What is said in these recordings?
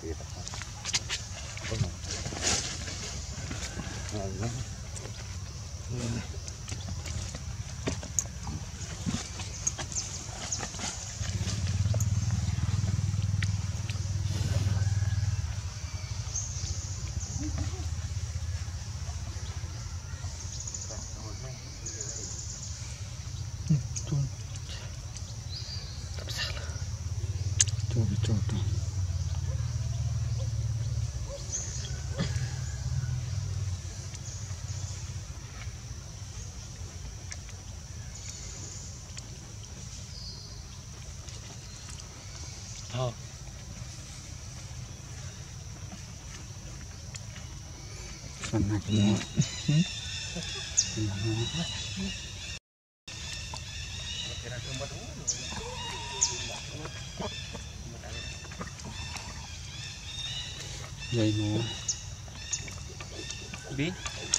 Sangat semua. Vậy mà. Đi.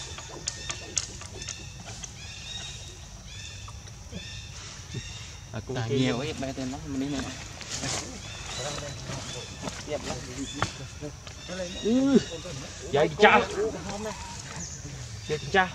Aku nhiều ấy, bay tên nó mình đi này. Dậy cha. Dậy cha.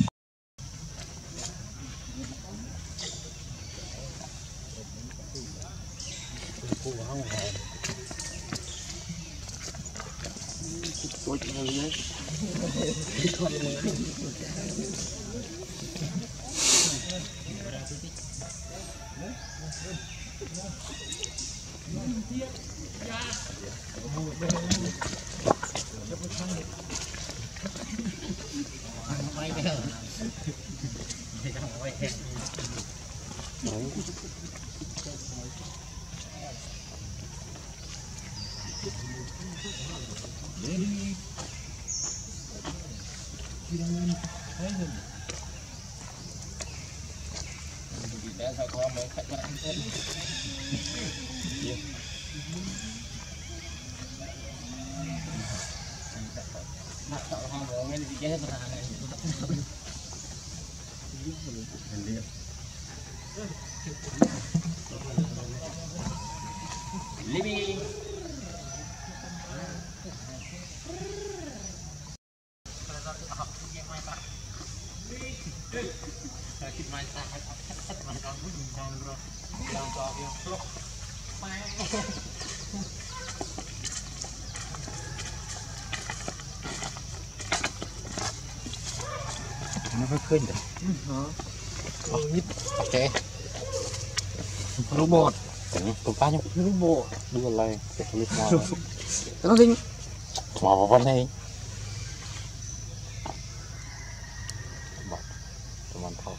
Libby. Nó phải khơi được. Ok. Robot. Tụi ta nhóc robot. Đưa lại. Nó kinh. Vào vào này. Tụi mình thôi.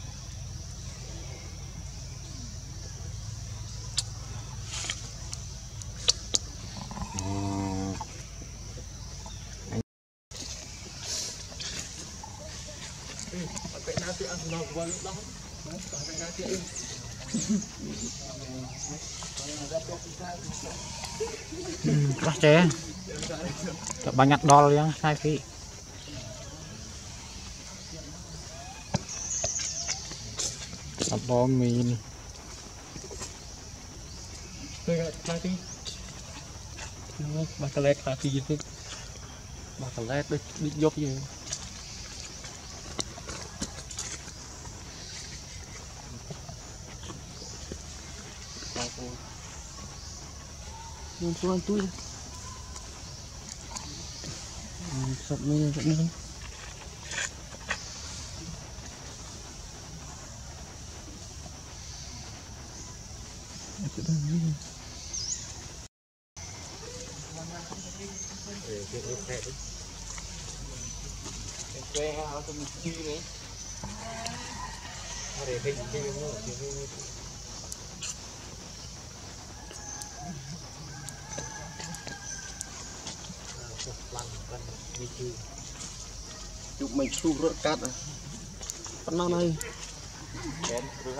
Các chế banyak dol yang saya pi bom min bakalet hati gitu bakalet đi dốc gì Tuan tu sập mình sập mình chụp mình chụp rớt cát à con nào này chụp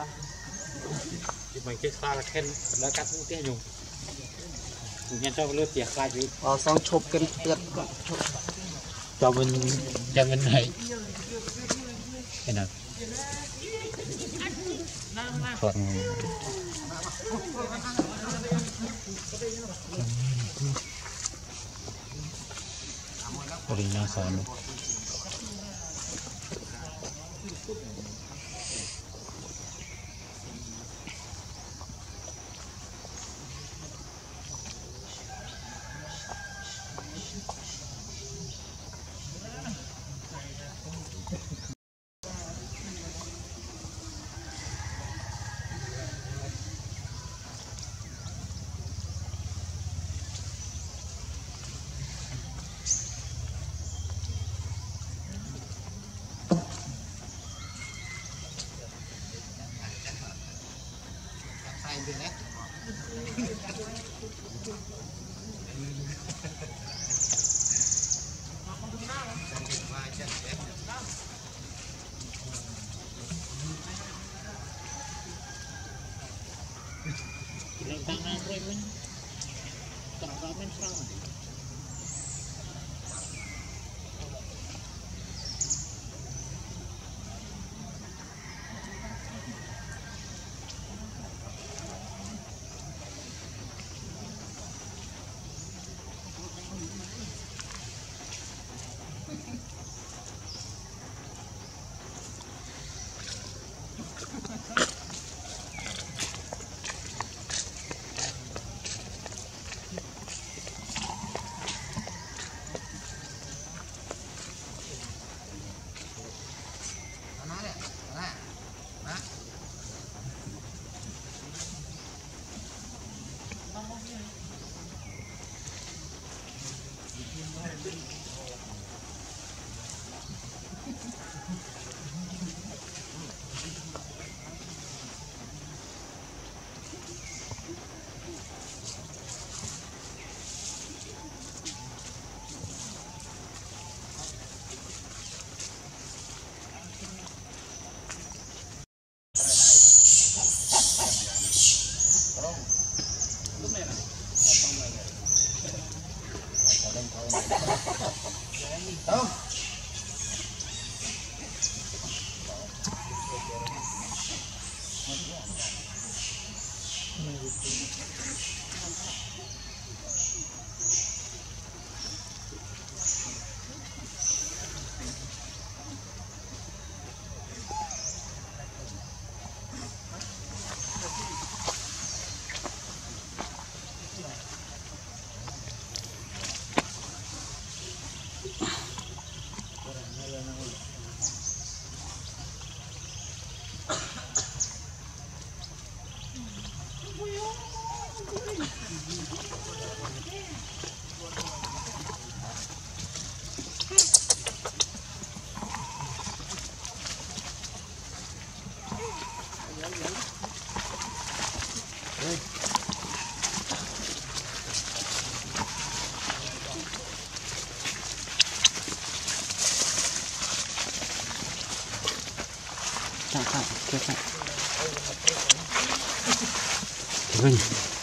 mình cái pha là khen nó cắt cũng tiếc nhung nghe cho lướt tiệc khai chứ xong chụp cái tiệc cho mình này cái nào còn Rina sana. Kak,